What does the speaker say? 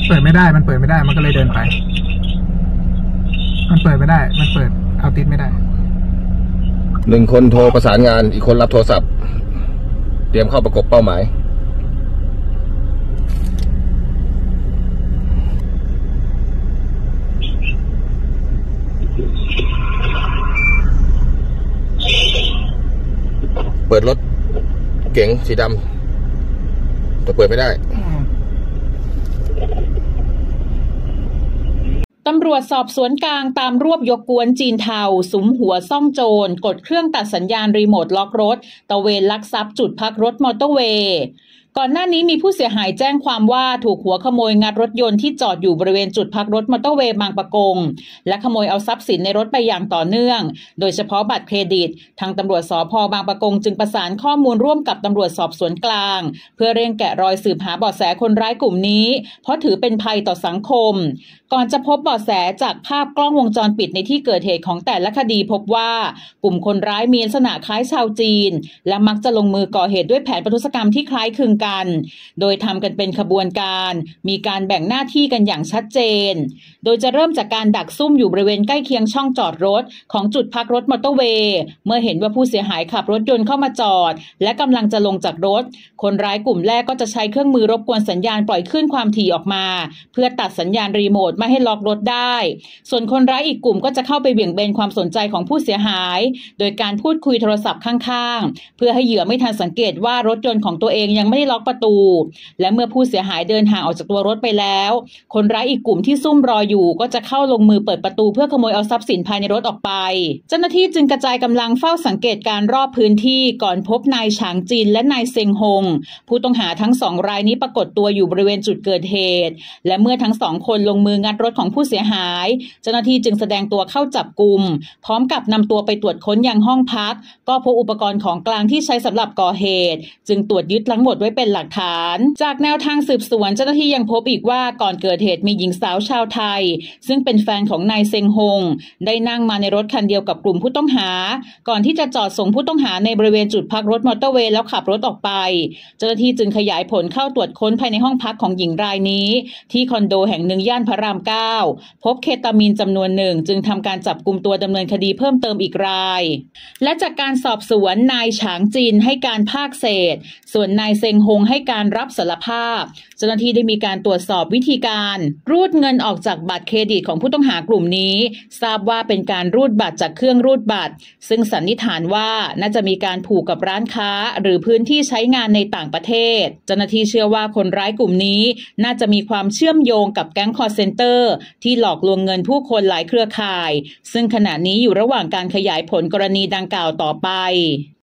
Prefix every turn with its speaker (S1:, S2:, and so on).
S1: เปิดไม่ได้มันก็เลยเดินไปมันเปิดไม่ได้มันเปิดเอาติดไม่ได้
S2: 1 คนโทรประสานงานอีกคนรับโทรศัพท์เตรียมเข้าประกบเป้าหมายเปิดรถเก๋งสีดำแต่เปิดไม่ได้
S3: ตำรวจสอบสวนกลางตามรวบยกกวนจีนเทาสุมหัวซ่องโจรกดเครื่องตัดสัญญาณรีโมทล็อกรถตะเวนลักทรัพย์จุดพักรถมอเตอร์เวย์ก่อนหน้านี้มีผู้เสียหายแจ้งความว่าถูกหัวขโมยงัดรถยนต์ที่จอดอยู่บริเวณจุดพักรถมอเตอร์เวย์บางปะกงและขโมยเอาทรัพย์สินในรถไปอย่างต่อเนื่องโดยเฉพาะบัตรเครดิตทางตำรวจสภ.บางปะกงจึงประสานข้อมูลร่วมกับตำรวจสอบสวนกลางเพื่อเร่งแกะรอยสืบหาเบาะแสคนร้ายกลุ่มนี้เพราะถือเป็นภัยต่อสังคมก่อนจะพบเบาะแสจากภาพกล้องวงจรปิดในที่เกิดเหตุของแต่ละคดีพบว่ากลุ่มคนร้ายมีลักษณะคล้ายชาวจีนและมักจะลงมือก่อเหตุด้วยแผนประทุษกรรมที่คล้ายคลึงกันโดยทำกันเป็นขบวนการมีการแบ่งหน้าที่กันอย่างชัดเจนโดยจะเริ่มจากการดักซุ่มอยู่บริเวณใกล้เคียงช่องจอดรถของจุดพักรถมอเตอร์เวย์เมื่อเห็นว่าผู้เสียหายขับรถยนต์เข้ามาจอดและกำลังจะลงจากรถคนร้ายกลุ่มแรกก็จะใช้เครื่องมือรบกวนสัญญาณปล่อยคลื่นความถี่ออกมาเพื่อตัดสัญญาณรีโมทไม่ให้ล็อกรถได้ส่วนคนร้ายอีกกลุ่มก็จะเข้าไปเบี่ยงเบนความสนใจของผู้เสียหายโดยการพูดคุยโทรศัพท์ข้างๆเพื่อให้เหยื่อไม่ทันสังเกตว่ารถยนต์ของตัวเองยังไม่ได้ล็อกประตูและเมื่อผู้เสียหายเดินห่างออกจากตัวรถไปแล้วคนร้ายอีกกลุ่มที่ซุ่มรออยู่ก็จะเข้าลงมือเปิดประตูเพื่อขโมยเอาทรัพย์สินภายในรถออกไปเจ้าหน้าที่จึงกระจายกำลังเฝ้าสังเกตการรอบพื้นที่ก่อนพบนายฉางจินและนายเซิงฮงผู้ต้องหาทั้ง2 รายนี้ปรากฏตัวอยู่บริเวณจุดเกิดเหตุและเมื่อทั้ง2 คนลงมืองัดรถของผู้เสียหายเจ้าหน้าที่จึงแสดงตัวเข้าจับกุมพร้อมกับนำตัวไปตรวจค้นยังห้องพักก็พบอุปกรณ์ของกลางที่ใช้สำหรับก่อเหตุจึงตรวจยึดทั้งหมดไว้เป็นหลักฐานจากแนวทางสืบสวนเจ้าหน้าที่ยังพบอีกว่าก่อนเกิดเหตุมีหญิงสาวชาวไทยซึ่งเป็นแฟนของนายเซิงฮงได้นั่งมาในรถคันเดียวกับกลุ่มผู้ต้องหาก่อนที่จะจอดส่งผู้ต้องหาในบริเวณจุดพักรถมอเตอร์เวย์แล้วขับรถออกไปเจ้าหน้าที่จึงขยายผลเข้าตรวจค้นภายในห้องพักของหญิงรายนี้ที่คอนโดแห่งหนึ่งย่านพระราม 9พบเคตามีนจำนวนหนึ่งจึงทำการจับกุมตัวดำเนินคดีเพิ่มเติมอีกรายและจากการสอบสวนนายฉางจินให้การภาคเศษส่วนนายเซิงฮงให้การรับสารภาพเจ้าหน้าที่ได้มีการตรวจสอบวิธีการรูดเงินออกจากบัตรเครดิตของผู้ต้องหากลุ่มนี้ทราบว่าเป็นการรูดบัตรจากเครื่องรูดบัตรซึ่งสันนิษฐานว่าน่าจะมีการผูกกับร้านค้าหรือพื้นที่ใช้งานในต่างประเทศเจ้าหน้าที่เชื่อว่าคนร้ายกลุ่มนี้น่าจะมีความเชื่อมโยงกับแก๊งคอลเซ็นเตอร์ที่หลอกลวงเงินผู้คนหลายเครือข่ายซึ่งขณะนี้อยู่ระหว่างการขยายผลกรณีดังกล่าวต่อไป